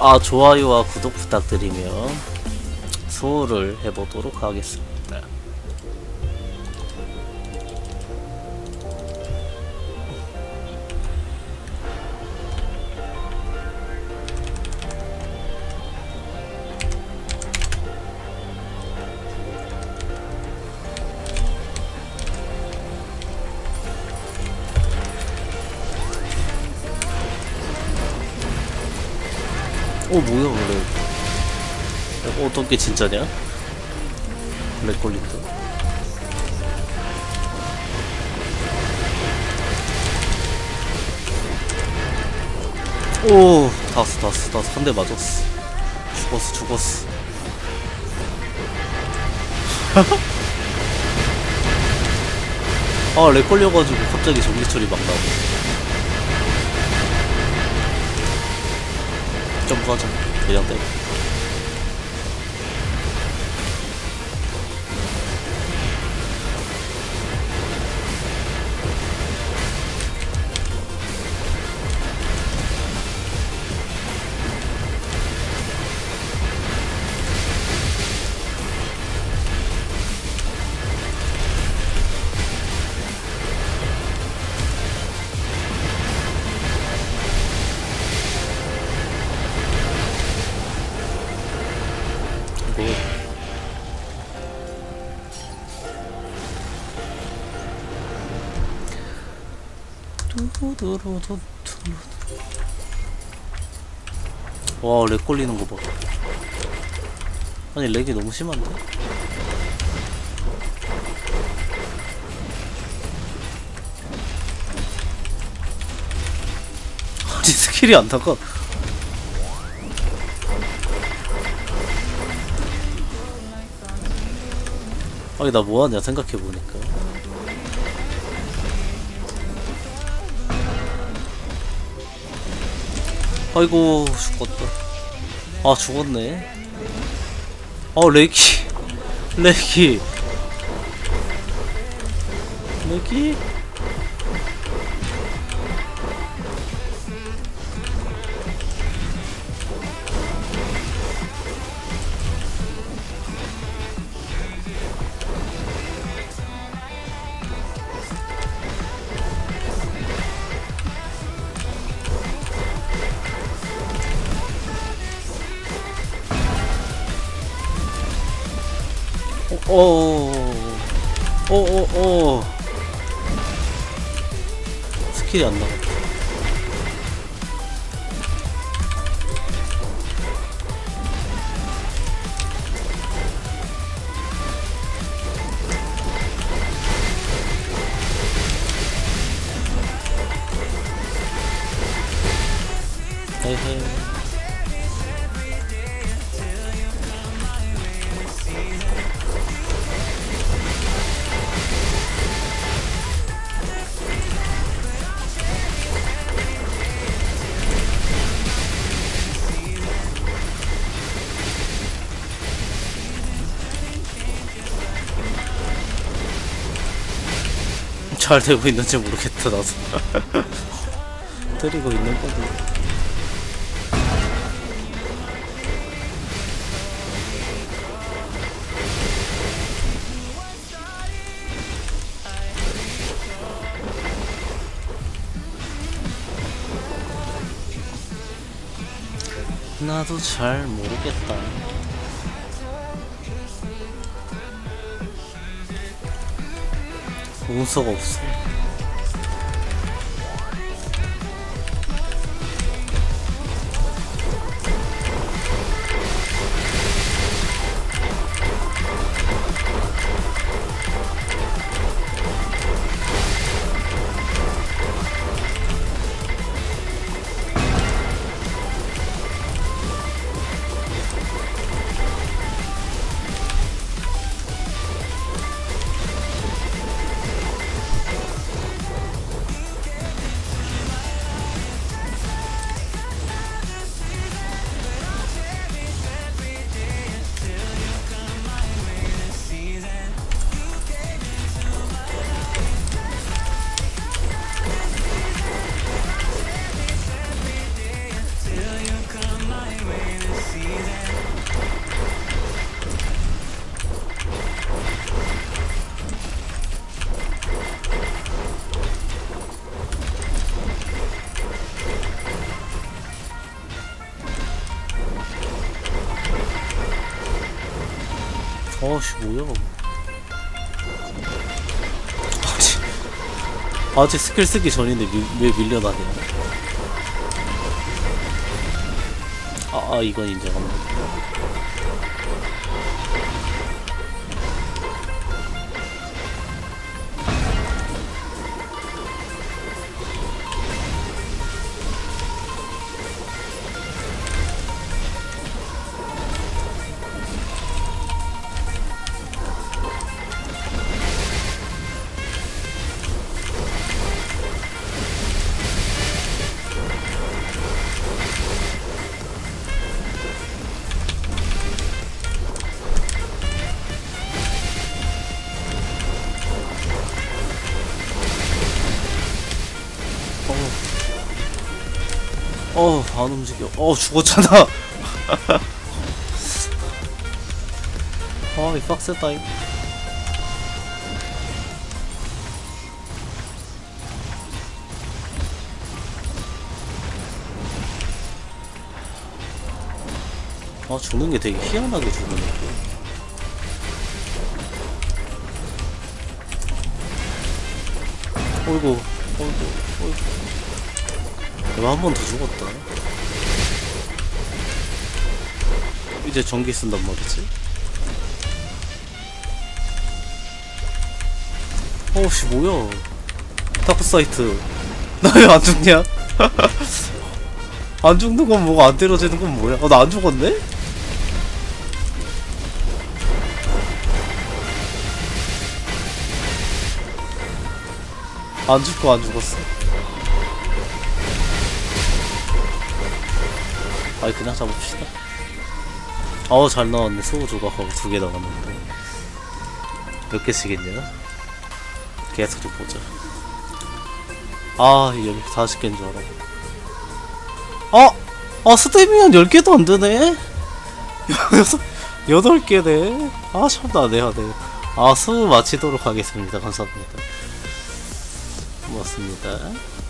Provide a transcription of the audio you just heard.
좋아요와 구독 부탁드리며 소호를 해보도록 하겠습니다. 뭐야 원래 어떤 게 진짜냐? 렉 걸린다. 다 왔어 한 대 맞았어. 죽었어 렉 걸려가지고 갑자기 전기 처리 막 나고. 점프하자. 그냥 때려. 와, 렉 걸리는 거 봐. 아니, 렉이 너무 심한데? 아니, 스킬이 안 나가. 아니, 나 뭐하냐 생각해보니까. 아이고 죽었다. 죽었네. 렉이 스킬이 안 나가. 헤헤. 잘 되고 있는지 모르겠다 나도. 때리고 있는 거지. 나도 잘 모르겠다. 운석 없어. 어씨 뭐야. 아직 스킬 쓰기 전인데 왜 밀려나냐. 이건 인정합니다. 안 움직여. 죽었잖아. 이 빡셌다잉. 죽는 게 되게 희한하게 죽네. 어이구. 내가 한 번 더 죽었다. 이제 전기 쓴단 말이지. 씨 뭐야. 다크사이트. 나 왜 안 죽냐? 안 죽는 건 뭐가, 안 때려지는 건 뭐야? 나 안 죽었네? 안 죽고 안 죽었어. 그냥 잡읍시다. 잘 나왔네. 소우 조각하고 2개 나왔는데 몇 개씩있냐? 계속 좀 보자. 여기 40개인 줄 알아. 스테미언 10개도 안 되네? 8개네? 참나네. 수우 마치도록 하겠습니다. 감사합니다. 고맙습니다.